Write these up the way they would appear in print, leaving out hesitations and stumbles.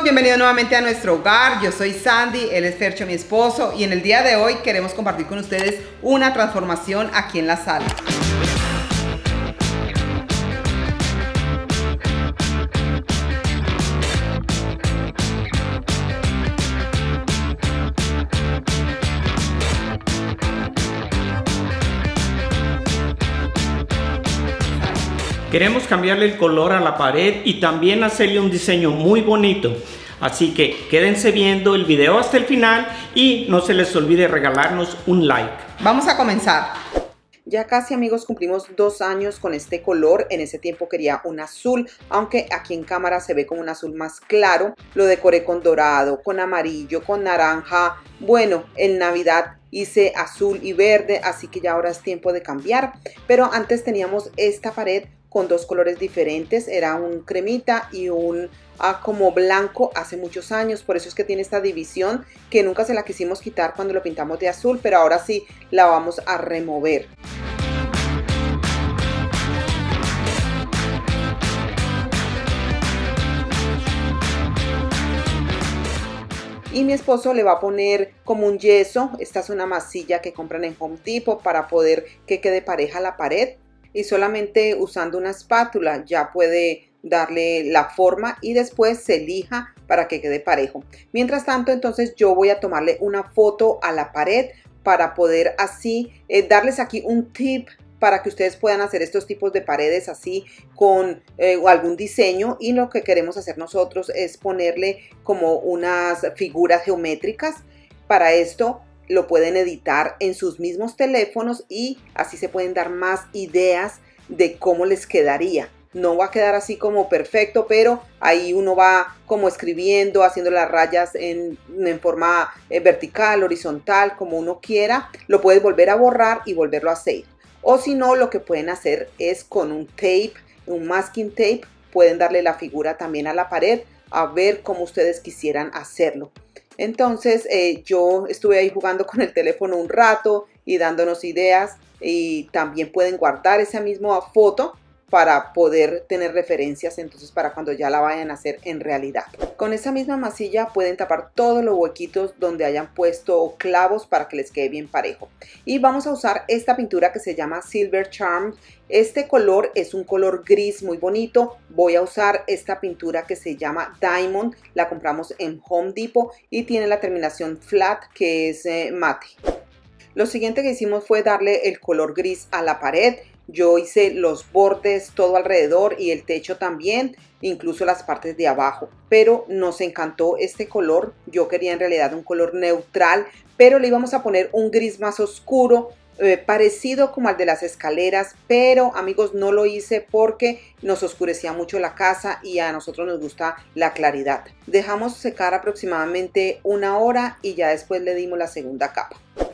bienvenidos nuevamente a nuestro hogar. Yo soy Sandy, él es Fercho, mi esposo, y en el día de hoy queremos compartir con ustedes una transformación aquí en la sala. Queremos cambiarle el color a la pared y también hacerle un diseño muy bonito. Así que quédense viendo el video hasta el final y no se les olvide regalarnos un like. Vamos a comenzar. Ya casi, amigos, cumplimos 2 años con este color. En ese tiempo quería un azul, aunque aquí en cámara se ve como un azul más claro. Lo decoré con dorado, con amarillo, con naranja. Bueno, en Navidad hice azul y verde, así que ya ahora es tiempo de cambiar. Pero antes teníamos esta pared con 2 colores diferentes, era un cremita y un como blanco hace muchos años, por eso es que tiene esta división que nunca se la quisimos quitar cuando lo pintamos de azul, pero ahora sí la vamos a remover. Y mi esposo le va a poner como un yeso. Esta es una masilla que compran en Home Depot para poder que quede pareja la pared. Y solamente usando una espátula ya puede darle la forma y después se lija para que quede parejo. Mientras tanto, entonces yo voy a tomarle una foto a la pared para poder así darles aquí un tip para que ustedes puedan hacer estos tipos de paredes así con algún diseño. Y lo que queremos hacer nosotros es ponerle como unas figuras geométricas. Para esto lo pueden editar en sus mismos teléfonos y así se pueden dar más ideas de cómo les quedaría. No va a quedar así como perfecto, pero ahí uno va como escribiendo, haciendo las rayas en forma vertical, horizontal, como uno quiera. Lo puedes volver a borrar y volverlo a hacer. O si no, lo que pueden hacer es con un tape, un masking tape, pueden darle la figura también a la pared a ver cómo ustedes quisieran hacerlo. Entonces yo estuve ahí jugando con el teléfono un rato y dándonos ideas, y también pueden guardar esa misma foto para poder tener referencias entonces para cuando ya la vayan a hacer en realidad. Con esa misma masilla pueden tapar todos los huequitos donde hayan puesto clavos para que les quede bien parejo. Y vamos a usar esta pintura que se llama Silver Charm. Este color es un color gris muy bonito. Voy a usar esta pintura que se llama Diamond. La compramos en Home Depot y tiene la terminación flat, que es mate. Lo siguiente que hicimos fue darle el color gris a la pared. Yo hice los bordes todo alrededor y el techo también, incluso las partes de abajo. Pero nos encantó este color. Yo quería en realidad un color neutral, pero le íbamos a poner un gris más oscuro, parecido como al de las escaleras. Pero, amigos, no lo hice porque nos oscurecía mucho la casa y a nosotros nos gusta la claridad. Dejamos secar aproximadamente 1 hora y ya después le dimos la segunda capa.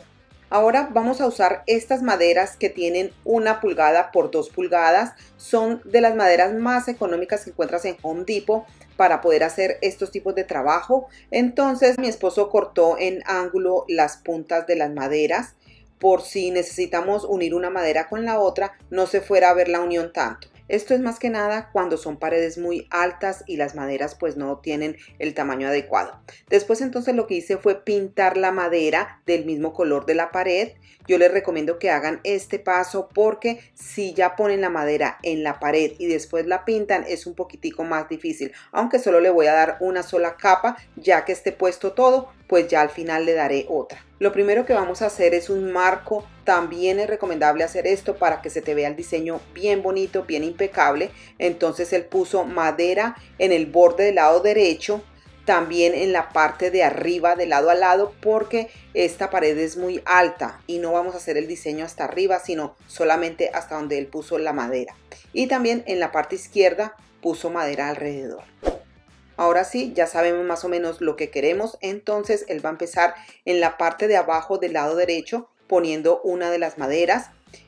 Ahora vamos a usar estas maderas que tienen 1 pulgada por 2 pulgadas. Son de las maderas más económicas que encuentras en Home Depot para poder hacer estos tipos de trabajo. Entonces mi esposo cortó en ángulo las puntas de las maderas por si necesitamos unir una madera con la otra, no se fuera a ver la unión tanto. Esto es más que nada cuando son paredes muy altas y las maderas pues no tienen el tamaño adecuado. Después entonces lo que hice fue pintar la madera del mismo color de la pared. Yo les recomiendo que hagan este paso porque si ya ponen la madera en la pared y después la pintan es un poquitico más difícil. Aunque solo le voy a dar una sola capa, ya que esté puesto todo, pues ya al final le daré otra. Lo primero que vamos a hacer es un marco. También es recomendable hacer esto para que se te vea el diseño bien bonito, bien impecable. Entonces él puso madera en el borde del lado derecho, también en la parte de arriba de lado a lado, porque esta pared es muy alta y no vamos a hacer el diseño hasta arriba, sino solamente hasta donde él puso la madera. Y también en la parte izquierda puso madera alrededor. Ahora sí, ya sabemos más o menos lo que queremos. Entonces él va a empezar en la parte de abajo del lado derecho poniendo una de las maderas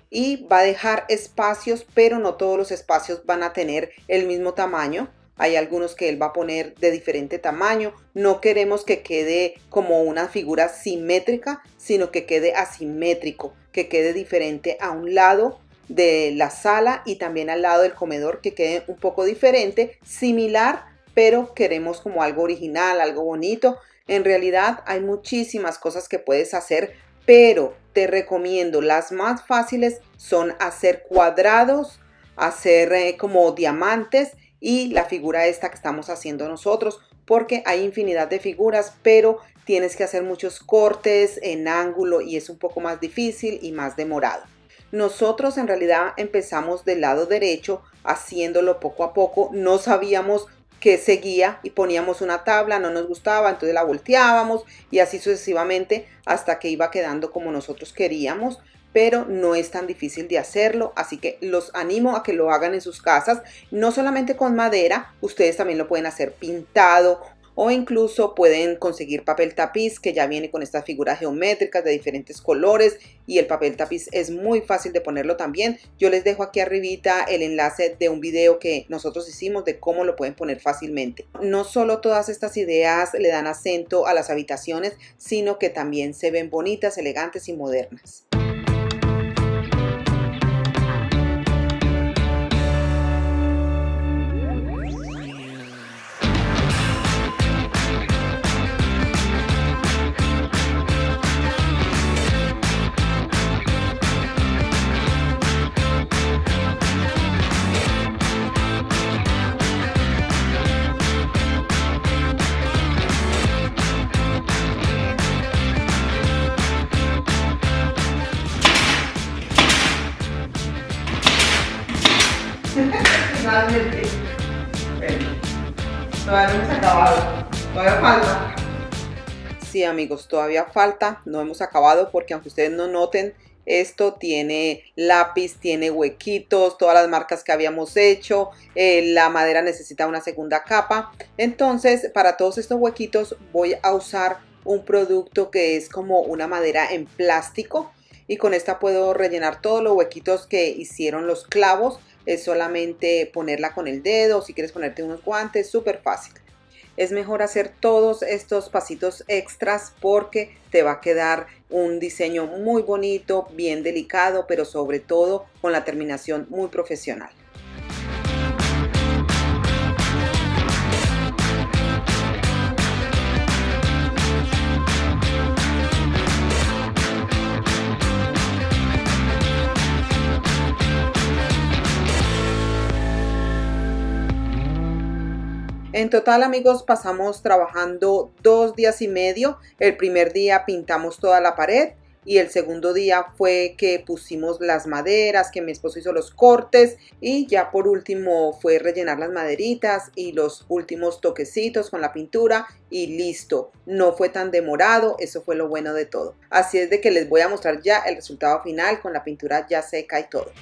y va a dejar espacios, pero no todos los espacios van a tener el mismo tamaño. Hay algunos que él va a poner de diferente tamaño. No queremos que quede como una figura simétrica, sino que quede asimétrico, que quede diferente a un lado de la sala y también al lado del comedor, que quede un poco diferente, similar pero queremos como algo original, algo bonito. En realidad hay muchísimas cosas que puedes hacer, pero te recomiendo, las más fáciles son hacer cuadrados, hacer como diamantes y la figura esta que estamos haciendo nosotros, porque hay infinidad de figuras, pero tienes que hacer muchos cortes en ángulo y es un poco más difícil y más demorado. Nosotros en realidad empezamos del lado derecho haciéndolo poco a poco, no sabíamos que seguía y poníamos una tabla, no nos gustaba, entonces la volteábamos y así sucesivamente hasta que iba quedando como nosotros queríamos, pero no es tan difícil de hacerlo, así que los animo a que lo hagan en sus casas, no solamente con madera, ustedes también lo pueden hacer pintado o incluso pueden conseguir papel tapiz que ya viene con estas figuras geométricas de diferentes colores y el papel tapiz es muy fácil de ponerlo también. Yo les dejo aquí arribita el enlace de un video que nosotros hicimos de cómo lo pueden poner fácilmente. No solo todas estas ideas le dan acento a las habitaciones, sino que también se ven bonitas, elegantes y modernas. Finalmente, todavía no hemos acabado, todavía falta. Sí amigos, todavía falta, no hemos acabado porque aunque ustedes no noten, esto tiene lápiz, tiene huequitos, todas las marcas que habíamos hecho, la madera necesita una segunda capa. Entonces para todos estos huequitos voy a usar un producto que es como una madera en plástico y con esta puedo rellenar todos los huequitos que hicieron los clavos. Es solamente ponerla con el dedo, si quieres ponerte unos guantes, súper fácil. Es mejor hacer todos estos pasitos extras porque te va a quedar un diseño muy bonito, bien delicado, pero sobre todo con la terminación muy profesional. En total amigos pasamos trabajando 2 días y medio. El primer día pintamos toda la pared y el segundo día fue que pusimos las maderas, que mi esposo hizo los cortes y ya por último fue rellenar las maderitas y los últimos toquecitos con la pintura y listo. No fue tan demorado, eso fue lo bueno de todo. Así es de que les voy a mostrar ya el resultado final con la pintura ya seca y todo.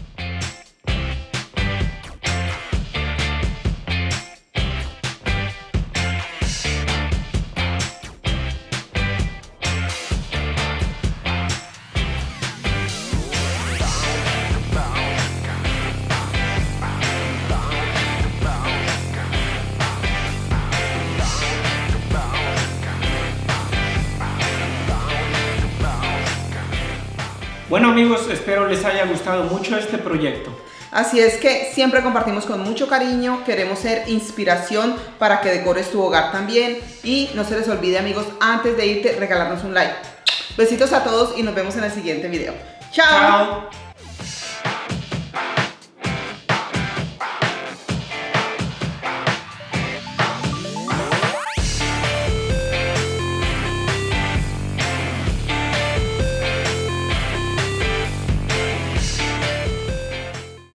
Bueno amigos, espero les haya gustado mucho este proyecto. Así es que siempre compartimos con mucho cariño, queremos ser inspiración para que decores tu hogar también y no se les olvide amigos, antes de irte regalarnos un like. Besitos a todos y nos vemos en el siguiente video. ¡Chao! ¡Chao!